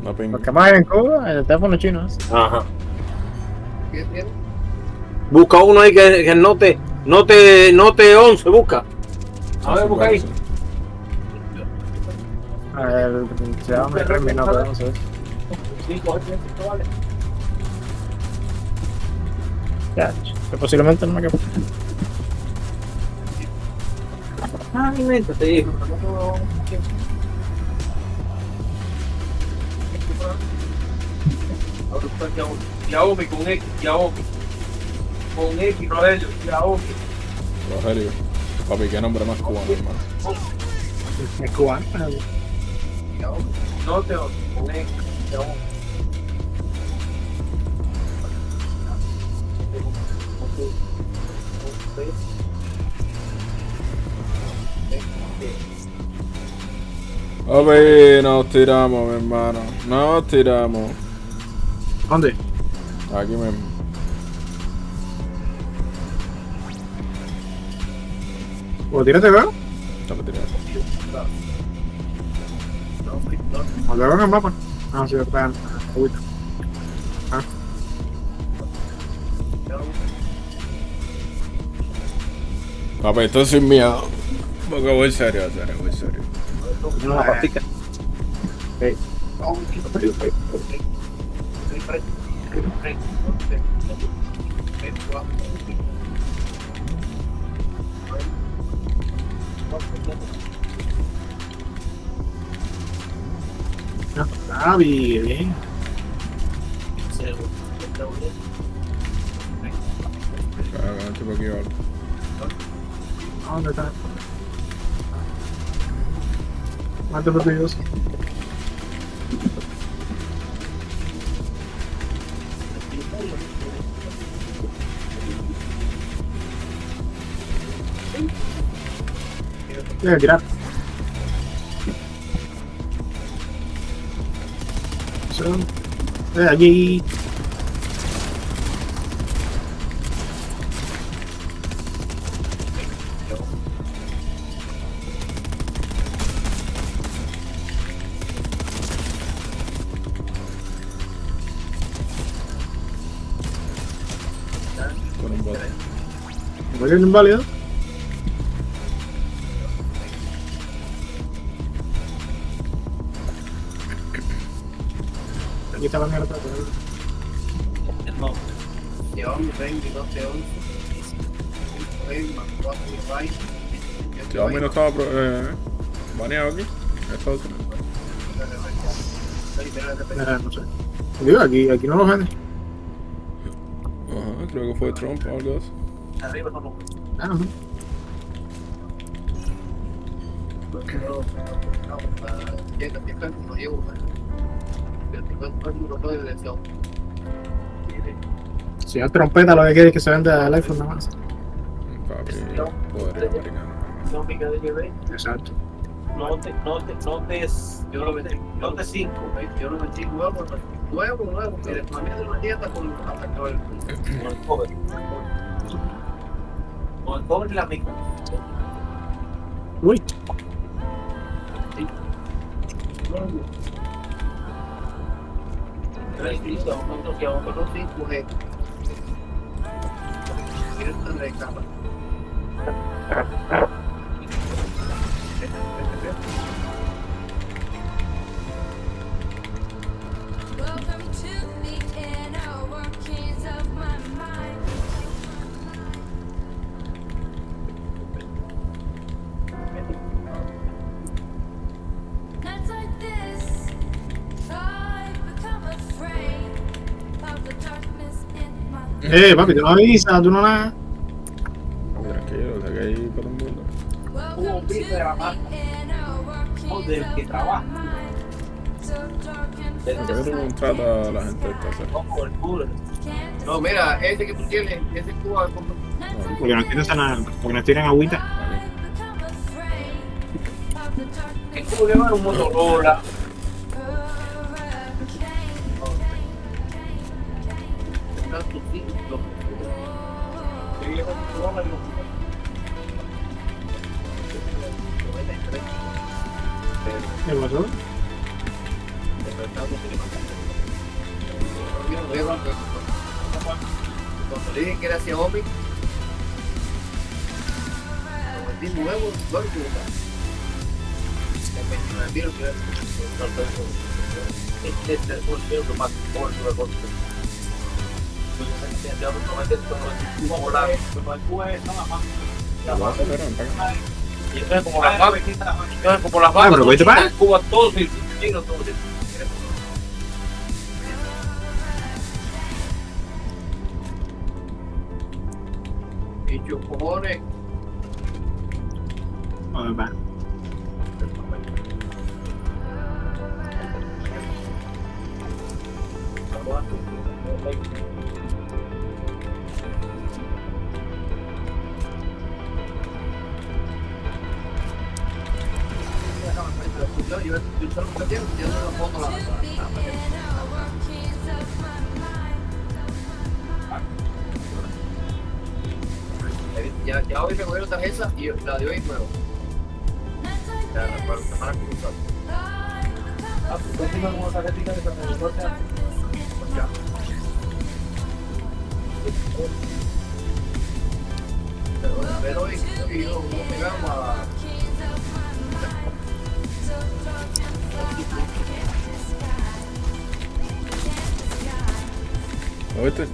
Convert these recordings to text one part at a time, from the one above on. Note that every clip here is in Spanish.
No ping. Los que más hay en Cuba, el teléfono chino. Ajá. Busca uno ahí que note 11, busca. A ver, busca ahí. A ver, se llama Redmi, no podemos ver. Ya, que posiblemente no me quepa. Ay, métete, hijo. Xiaomi con X, Xiaomi. Con X, Rogelio, Xiaomi. Rogelio. Papi, qué nombre más cubano, hermano. Es cubano. No te odio, con X, Xiaomi. Papi, nos tiramos, mi hermano. Nos tiramos. ¿Dónde? Aquí mismo. ¿O tírate, veo? Dale, tirado. ¿O te veo en el mapa? Ah, sí, está en agüita. Ah. Papi, esto sin miedo. Porque voy serio, voy serio. Una pastica. Sí. Ah, bien. Cagate por aquí, vale. ¿Dónde está? Mate fastidioso. Tiene que tirar. Allí. Con un bote. ¿Me voy inválido? Aquí está la mierda. No. Xiaomi 20, 12, 11. Xiaomi no estaba baneado aquí. Estados Unidos. No sé. Digo, aquí no lo venden. Ajá, creo que fue Trump o algo así. Arriba no. Ah, no. Si es trompeta, lo que quiere es que se venda el iPhone nada más. Papi, poder americano. Exacto. Yo lo metí, Note 5, yo lo metí nuevo, mire, para mí es una dieta con el cover. Con el cover y la mica. Uy. Con 5G. ¿Quieres tener cámara? Welcome to the inner workings of my mind. Nights like this, I've become afraid of the darkness in my Papi, tú no avisas, tú no nada. Tranquilo, sé que hay para un mundo. Welcome to the inner workings del que of trabaja. my mind. So dark and Porque uno no trata a la gente de esta serie. No, mira, ese que tú tienes, ese es Cuba. Porque nos tienen nada, porque nos tienen agüita. Es como llevar un Motorola. ¿Qué pasó? Cuando le dije que era hacia Omi, lo vendí nuevo, nuevo. Me vieron que era Lo vas a hacer, empaca. y entonces como las vacas, pero vete para. Cuba todo el chino, todo el y yo cojones. Joder, va. Yo solo me tengo que la foto la ya hoy me cogieron tarjeta y la de hoy es nueva. Ya la semana cruzada. Pues encima como tarjetita de transporte. Ya. Pero hoy yo pegamos a ¿Oíste?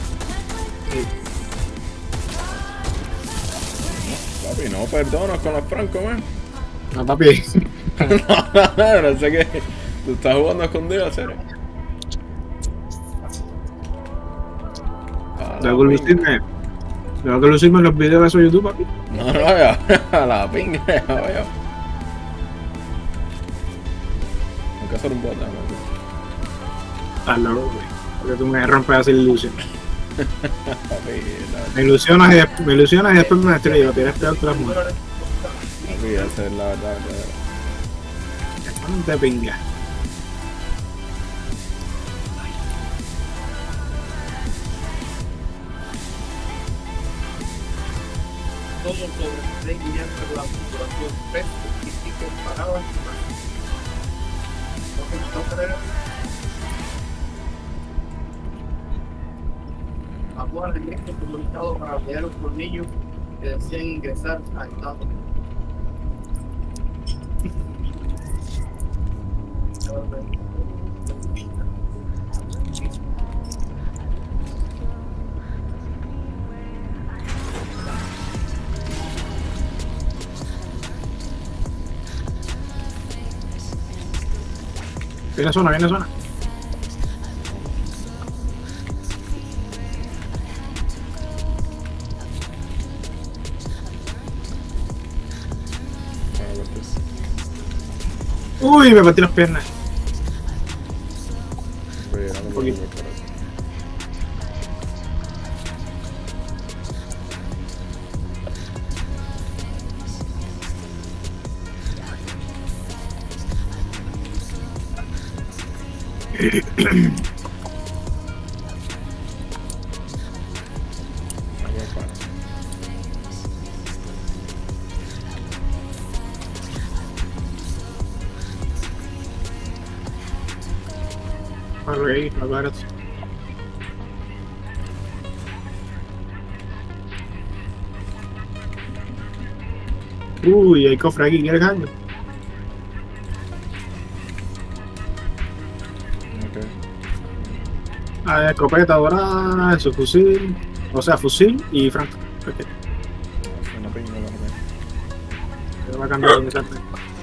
Papi, no perdonas con los francos, man. No, papi. No sé qué. Tú estás jugando a escondido, serio. Tengo que lucirme en los videos de esos YouTube, papi. No, ya. A la pinga, ya veo. Hay que hacer un bot, ¿no? Estás loco, güey. Porque tú me rompes así la ilusión. Papi, Me ilusionas y después me destruyes, papi. Eres peor que las mujeres. papi, esa es la verdad. No te pingas. todo sobre la populación y que paraba acuerden este comunicado para leer por niños que desean ingresar a Estado. Viene zona, viene zona. Uy, me partí las piernas. Un poquito. Alright, I got it. Uy, hay cofre aquí, ¿quieres algo? Ah, escopeta dorada, su fusil, o sea, fusil y franco. Okay. Se va a cambiar de salto.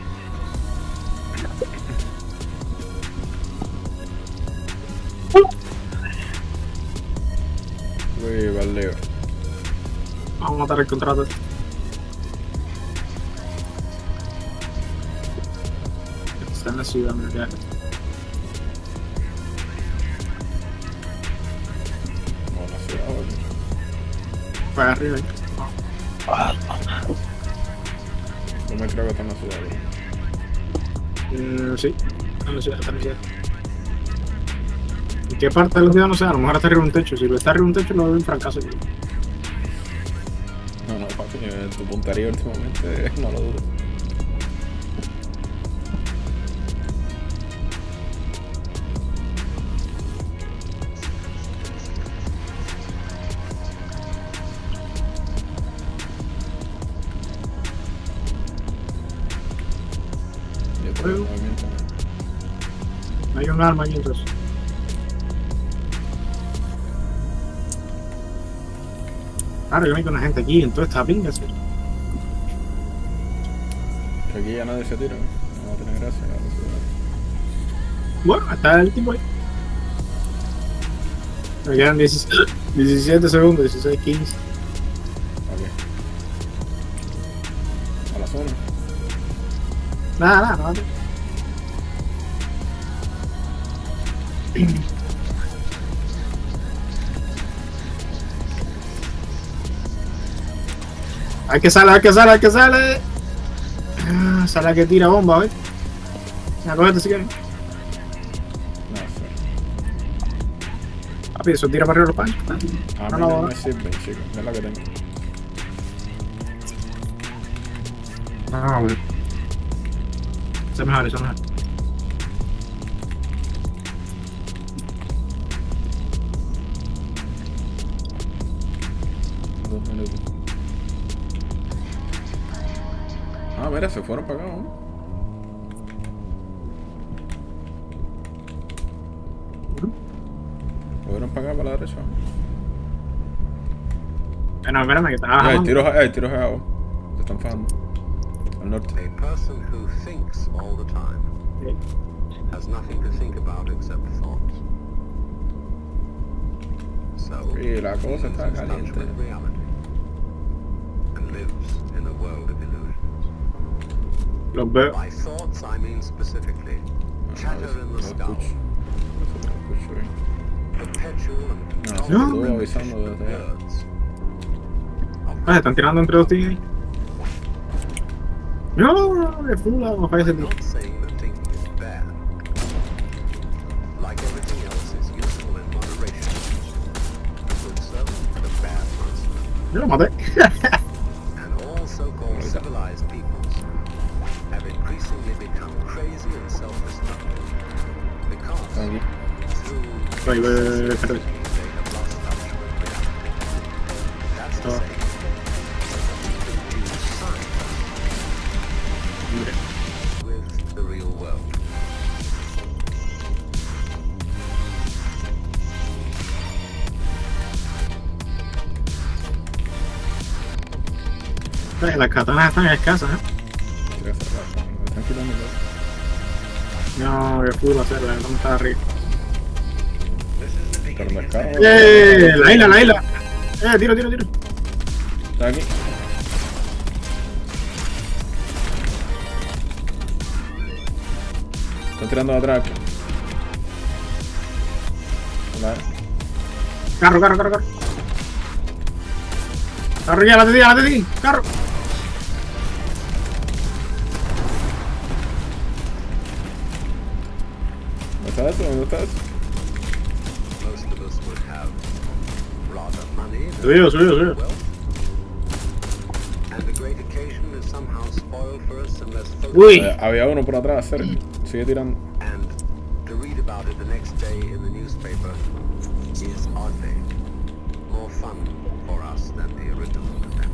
Uy, vale. Vamos a matar el contrato. Está en la ciudad, mira. Para arriba. Yo me creo que está en la ciudad. Sí, está en la ciudad, ¿En qué parte de la ciudad? No sé, a lo mejor está arriba de un techo. Si lo está arriba de un techo, lo veo en fracaso. No, papi, tu puntería últimamente no lo dudo. veo. movimiento. No hay un arma ahí entonces. Claro, yo me con una gente aquí en toda esta pinga, ¿sí? Que aquí ya nadie se tira, no va a tener gracia. Bueno, está el tipo ahí. Me quedan 17 segundos, 16, 15. Ok. A la zona. Nada. Hay que sale. Ah, sale que tira bomba, ¿ves? Ya, cógete si quieres. No, sé. Papi, eso tira para arriba los panchos. A No, mí no, no no. me sirven, chicos. Es la que tengo. No, güey. Eso es mejor. Dos minutos. Ah, mira, se fueron para acá, ¿no? Fueron para acá, para la derecha. Bueno, espérame que está Hay bajando. tiros de agua. Se están fajando. Al norte. A person who thinks all the time has nothing to think about except thoughts. So, Sí, la cosa he está loses touch caliente. with reality and lives in a world of illusions. Los veo. By thoughts, I mean specifically chatter in the skull, perpetual and No, controlled estoy avisando repetition of desde allá. words. Ah, están tirando entre dos tigres. No, de full, no falla ese I'm tío. not saying that thinking is bad. Like everything else, it's useful in moderation. A good servant and a bad master. Yo lo maté. And all so-called civilized peoples have increasingly become crazy and self-destructive because Están aquí. through Voy, excessive espérate. thinking, they have lost touch with reality. That's to Oh. say, you confuse science with the real world. Las katanas están escasas, ¿eh? Tira cerrada. Me están quitando el No, que full hacerla, no está arriba. supermercado. La isla. Tiro. Está aquí. Están tirando de atrás. Hola. Carro. Carro ya, la te di. Carro. ¿Dónde está eso? Most of us would have rather money than Subido. wealth. And the great occasion is somehow spoiled for us unless focused. Uy. Había uno por atrás, cerca. Sigue tirando. And to read about it the next day in the newspaper is oddly more fun for us than the original attempt.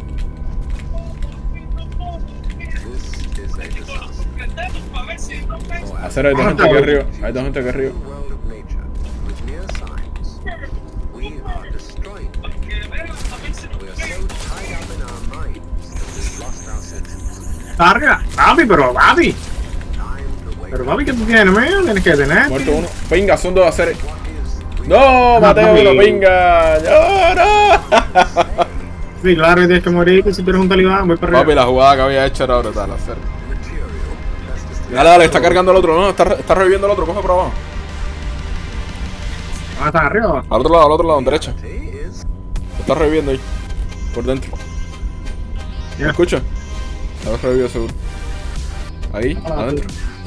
This is a disaster. Hacer hay dos gente aquí arriba. Hay dos gente aquí arriba. In the world of nature, with mere signs, we are destroying it. We are so tied up in our minds that we've lost our senses. Está arriba. Papi, Time to wake Pero up. papi, ¿qué tú tienes, man? Tienes que tener. Muerto uno. Pinga, son dos hacer. What is real? ¡No! ¡Maté a papi. uno, pinga! ¡No! Sí, claro que tienes que morir, que si tú eres un talibán, voy para Papi, arriba. la jugada que había hecho era brutal hacer. Material that's just Dale, está cargando el otro. No, está reviviendo el otro. Coge por abajo. ¿Dónde están arriba? Al otro lado, en derecha. is Está reviviendo ahí. Por dentro. ¿Me Ya. escucha? Está revivido seguro. Ahí, adentro.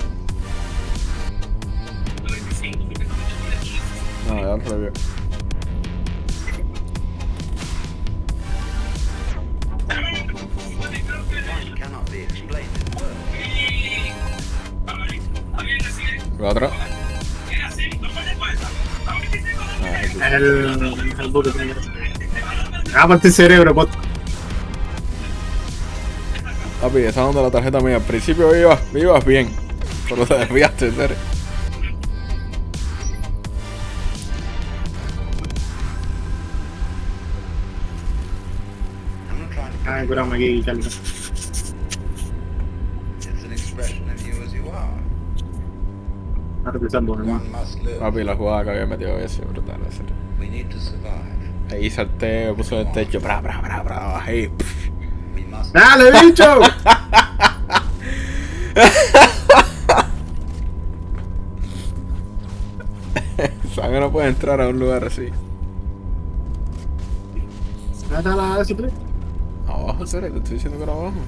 No, ya lo revivió. cannot be explained. Va atrás. El bote primero. Aparte el cerebro, bot. Papi, está dando la tarjeta mía. Al principio ibas bien. Solo te desviaste, Tere. I'm not trying to Ay, curame aquí, Carlos. It's an expression of you as you are. Ahora te salvo, hermano. One must live. Papi, la jugada que había metido había sido brutal, en serio. We need to survive. Ahí salté, me puso en el techo, bajé. We must. ¡Dale, bicho! ¿Sabes que no puedes entrar a un lugar así? ¿Dónde está la disciplina? Abajo, Tere, te estoy diciendo que era abajo.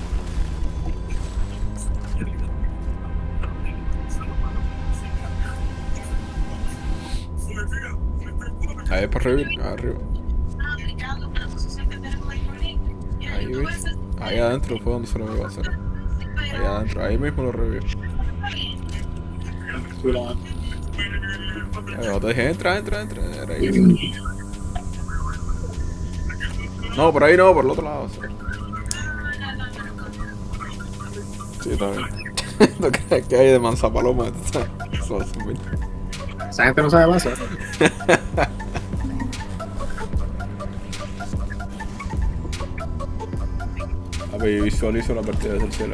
Ahí es para arriba. Ahí, ¿viste? Ahí adentro fue donde se lo iba a hacer. Ahí adentro, ahí mismo lo revió. Te dije, entra. Era ahí. No, por ahí no, por el otro lado. Sí, está bien. ¿No crees que hay de manzapaloma? Eso es muy... Esa gente no sabe pasar. A ver, visualizo la partida desde el cielo.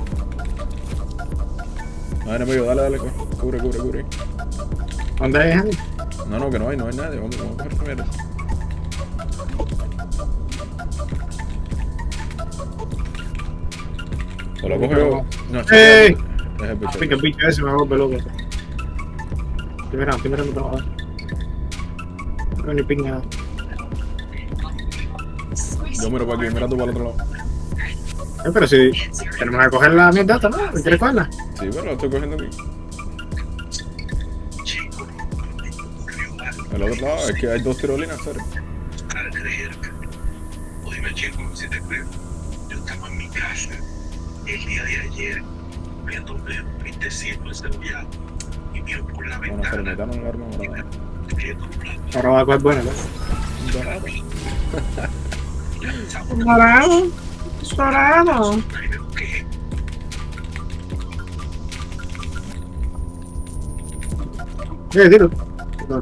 A ver, amigo, dale, cubre. ¿Dónde hay gente? No, que no hay nadie. Vamos a coger esta mierda. ¿O lo cojo yo? No, ¡Ey! es el bicho. Pica el bicho ese me vuelve loco. Estoy mirando para abajo. No ni ping nada. Yo miro para aquí, mira tú para el otro lado. Pero si tenemos que coger la mierda esta, ¿no? ¿Quieres cogerla? Sí, pero lo estoy cogiendo aquí. El otro lado es que hay dos tirolinas, ¿sabes? Para creer. Oíme, chico, si te creo. Yo estaba en mi casa el día de ayer viéndome mi tecito encebollado y miro por la Bueno, se le ventana. metieron el arma morada. Ahora va a coger buena, ¿no? Dorado. Tiro. No.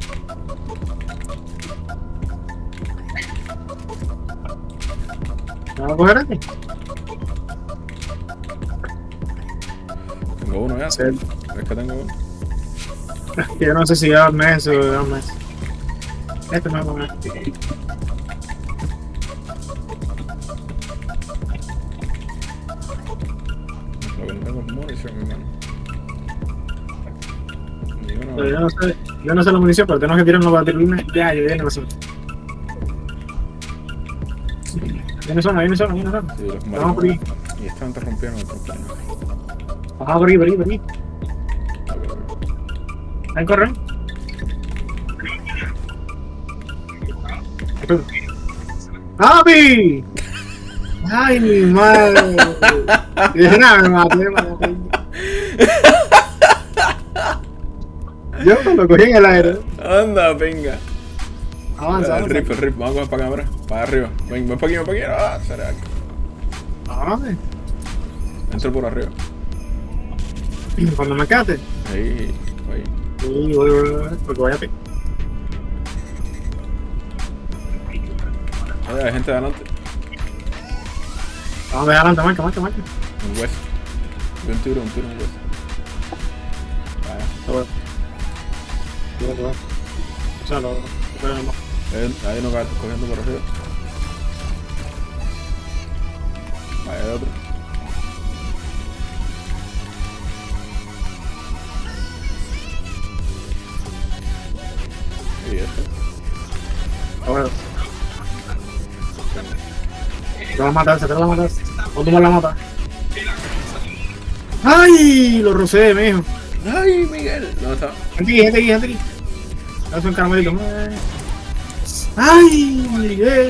¿Vamos a coger aquí? Tengo uno ya. Sí. Es que tengo uno. Yo no sé si lleva mes o lleva mes. Este me va a comer. Lo que no tengo es munición, mi mano. Ni uno. Pero yo no sé la munición, pero tenemos que tirar los batirulines. Ya viene la zona. Viene zona. Sí, los Vamos por ahí. maricones. Y están interrumpiendo el trampolino. Vamos por ahí. Ahí corre. ¡Papi! ¡Ay, mi madre! Nada, me maté. Yo lo cogí en el aire. Anda, venga. Avanza. El rip. Vamos a coger para cámara. Para arriba. Ven para aquí. Ah, será. Dame. Entro por arriba. Cuando me cate. Ahí. Sí, voy, porque voy a ti. Oye, hay gente adelante. Vamos de adelante, marca. Un hueso. De un tiro, un hueso. Vaya. O sea, lo ponemos. Ahí no cae cogiendo por arriba. Vaya, hay otro. Y este. Bueno. Te vas a matar. ¿O tú me la matas? ¡Ay! Lo rocé, mijo. ¡Ay, Miguel! ¿Dónde está? Gente aquí. Dame un caramelito. ¡Ay, Miguel!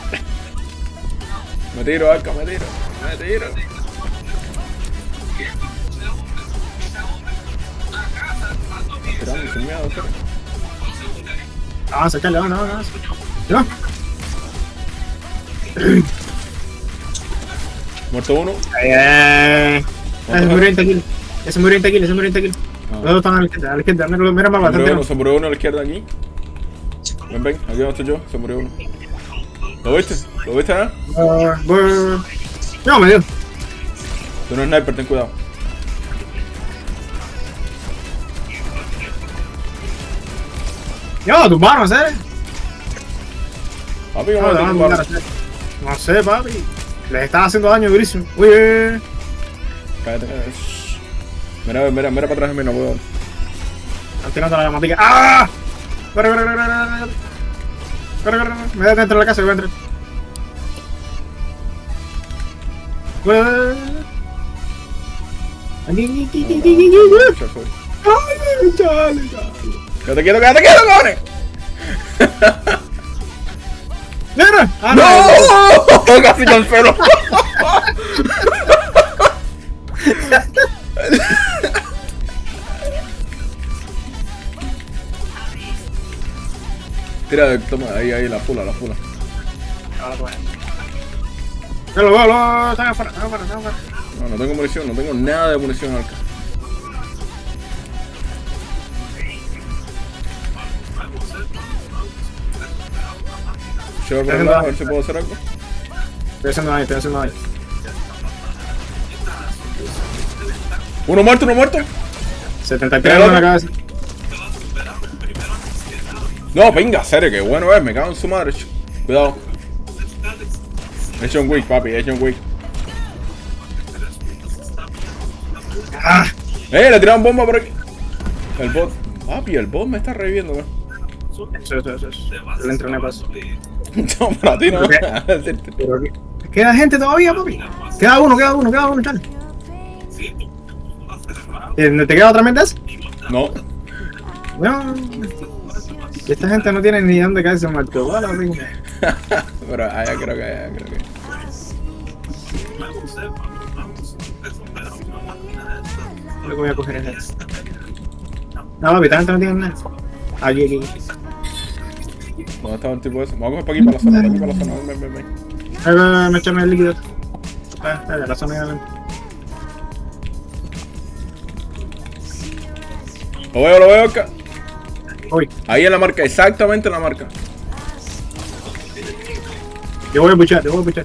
Me tiro, Arca, me tiro. Tirando sin miedo, pero. Avanza, Charlie, avanza. ¿No? Muerto uno. Es 20 kilos. Ese murió en tequila, ese murió en tequila. Ah. Los dos están a la izquierda, mira el mapa, Se murió uno a la izquierda aquí. Ven, ven, aquí donde estoy yo, se murió uno. ¿Lo viste? ¿Lo viste, No, me dio. Tú no es sniper, ten cuidado. Yo, tus manos, ¿eh? Papi, ¿cómo te tumbaron? No sé, papi. Les estaba haciendo daño durísimo. Uy, Cállate, cállate. Mira, mira, mira para atrás de mí, no puedo. están tirando la llamatica. ¡Ah! Corre. Me voy dentro de la casa, voy a entrar. Chale. Quédate quieto, cojones. ¡Mira! ¡No! Casi cancelo. Tira, toma, ahí, la fula. Lo, están afuera. No tengo munición, no tengo nada de munición acá. Llevo por el lado, a ver si puedo hacer algo. Estoy haciendo ahí. Uno muerto. 73 en la cabeza. No, venga, serio, que bueno es, me cago en su madre. Cuidado. Es John Wick, papi, es John Wick. Le tiraron bomba por aquí. El bot. Papi, el bot me está reviviendo, güey. Eso. Le entrené paso. No, para ti no. Queda gente todavía, papi. Queda uno, chale. ¿Te queda otra mente? No. No. Esta gente no tiene ni dónde caerse muerto. Pero allá creo que. Lo que voy a coger es esto. No, papi, esta gente no tiene nada. Aquí. ¿Dónde estaba el tipo ese? Vamos a coger para aquí, para la zona, ven. Me echan el líquido. La zona ya ven. Lo veo acá. Uy, Ahí en la marca, exactamente en la marca. yo voy a puchar.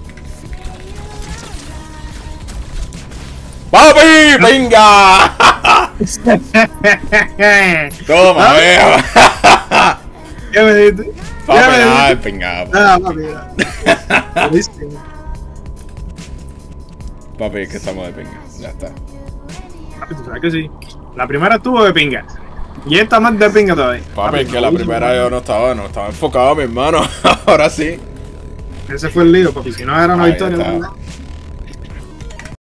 ¡Papi! ¡Venga! Toma, veo. ¿Qué me dijiste? Papi, venga. Papi. Papi, es que estamos de pinga. Ya está. Papi, tú sabes que sí. La primera estuvo de pinga. Y esta más de pinga todavía. Papi, es que la primera yo no estaba enfocado, mi hermano. Ahora sí. Ese fue el lío, papi. Si no era una Ahí victoria, está. la verdad.